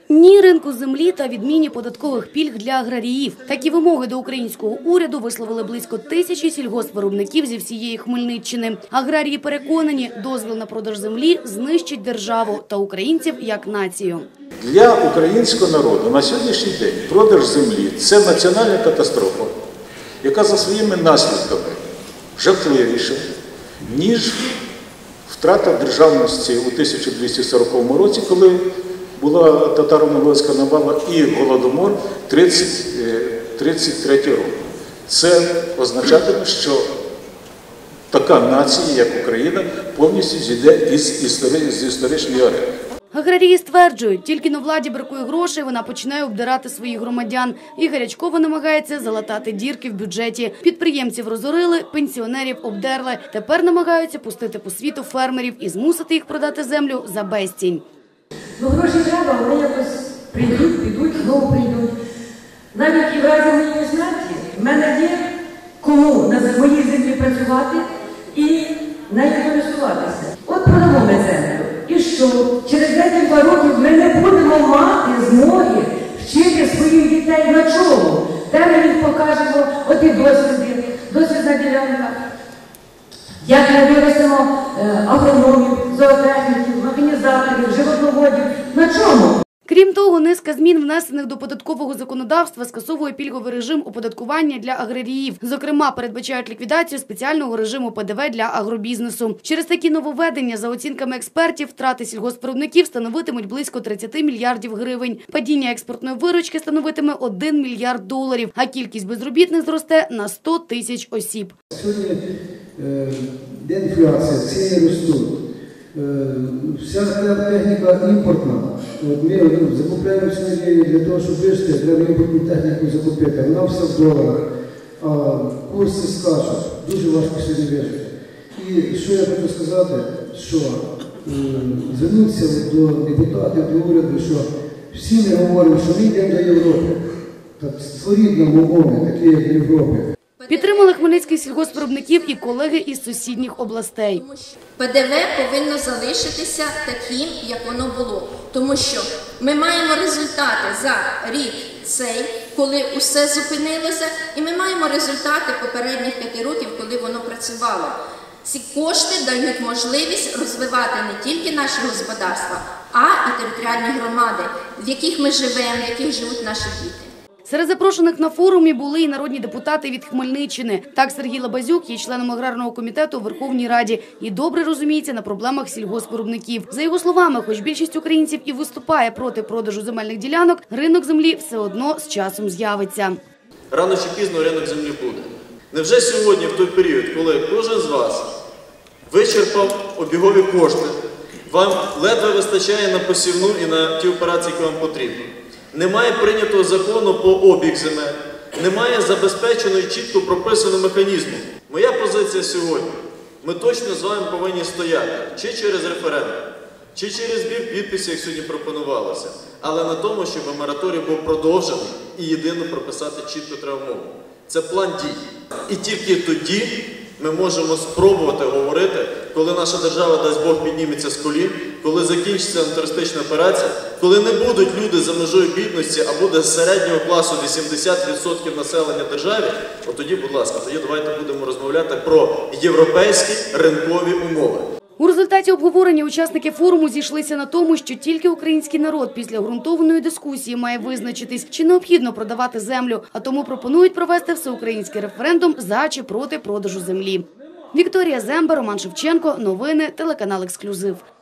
Ні ринку землі та відміні податкових пільг для аграріїв. Такі вимоги до українського уряду висловили близько 1000 сільгоспвиробників зі всієї Хмельниччини. Аграрії переконані, дозвіл на продаж землі знищить державу та українців як націю. Для українського народу на сьогоднішній день продаж землі – це національна катастрофа, яка за своїми наслідками жахливіша, ніж втрата державності у 1240 році, коли була татаро-монгольська навала, і Голодомор 33 року. Це означатиме, що така нація, як Україна, повністю зійде з історичної арени. Аграрії стверджують, тільки на владі бракує грошей, вона починає обдирати своїх громадян. І гарячково намагається залатати дірки в бюджеті. Підприємців розорили, пенсіонерів обдерли. Тепер намагаються пустити по світу фермерів і змусити їх продати землю за безцінь. Ну, гроші треба, вони якось підуть, знову прийдуть. Навіть і в разі моєї смерті в мене є кому на моїй землі працювати і нею користуватися. От продамо ми землю. І що? Через декілька років ми не будемо мати змоги вчити своїх дітей на чому. Де ми їм покажемо оті досвідна ділянка. Як ми виростемо агрономів, зоотехніків, механізаторів, животноводів. На чому? Крім того, низка змін, внесених до податкового законодавства, скасовує пільговий режим оподаткування для аграріїв. Зокрема, передбачають ліквідацію спеціального режиму ПДВ для агробізнесу. Через такі нововведення, за оцінками експертів, втрати сільгоспвиробників становитимуть близько 30 мільярдів гривень. Падіння експортної виручки становитиме $1 мільярд, а кількість безробітних зросте на 100 тисяч осіб. Сьогодні інфляція, ціни ростуть. Вся техніка імпортна. Ми закупляємо сьогодні для того, щоб вижити, треба імпортну техніку закупити. Вона все в доларах, а курси скачуть. Дуже важко сьогодні вижити. І що я хочу сказати, що звернутися до депутатів, до уряду, що всі ми говоримо, що ми йдемо до Європи. Так створіть нам умови, такі як в Європі. Підтримали хмельницьких сільгоспвиробників і колеги із сусідніх областей. ПДВ повинно залишитися таким, як воно було. Тому що ми маємо результати за рік цей, коли усе зупинилося, і ми маємо результати попередніх 5 років, коли воно працювало. Ці кошти дають можливість розвивати не тільки наші господарства, а і територіальні громади, в яких ми живемо, в яких живуть наші діти. Серед запрошених на форумі були і народні депутати від Хмельниччини. Так, Сергій Лабазюк є членом аграрного комітету у Верховній Раді і добре розуміється на проблемах сільгоспвиробників. За його словами, хоч більшість українців і виступає проти продажу земельних ділянок, ринок землі все одно з часом з'явиться. Рано чи пізно ринок землі буде. Невже сьогодні, в той період, коли кожен з вас вичерпав обігові кошти, вам ледве вистачає на посівну і на ті операції, які вам потрібні? Немає прийнятого закону по обіг земель, немає забезпеченого і чітко прописаного механізму. Моя позиція сьогодні. Ми точно з вами повинні стояти чи через референдум, чи через збір підписів, як сьогодні пропонувалося, але на тому, щоб мораторій був продовжений і єдино прописати чітко треба мову. Це план дій. І тільки тоді ми можемо спробувати говорити, коли наша держава, дасть Бог, підніметься з колін, коли закінчиться антитерористична операція, коли не будуть люди за межою бідності, а буде з середнього класу 80% населення держави, от тоді, будь ласка, тоді давайте будемо розмовляти про європейські ринкові умови. У результаті обговорення учасники форуму зійшлися на тому, що тільки український народ після ґрунтовної дискусії має визначитись, чи необхідно продавати землю, а тому пропонують провести всеукраїнський референдум за чи проти продажу землі. Вікторія Земба, Роман Шевченко. Новини, телеканал «Ексклюзив».